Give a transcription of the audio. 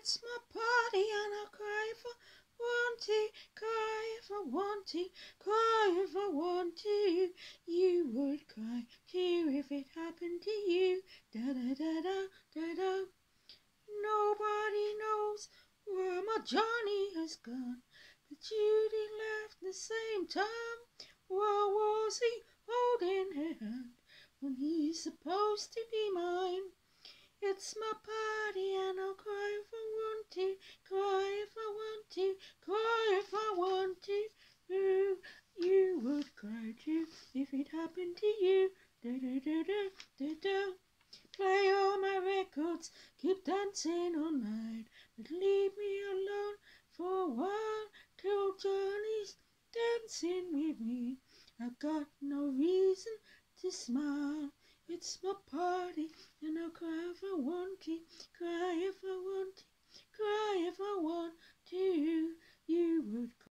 It's my party and I'll cry if I want to, cry if I want to, cry if I want to. You would cry too if it happened to you. Da da da da da da. Nobody knows where my Johnny has gone, but Judy left the same time. Where was he holding her hand when he's supposed to be mine? It's my party and I'll cry if I want to, cry if I want to, cry if I want to. You would cry too if it happened to you. Da da da da da da. Play all my records, keep dancing all night, but leave me alone for a while till Johnny's dancing with me. I've got no reason to smile. It's my party and I'll cry if I want to, cry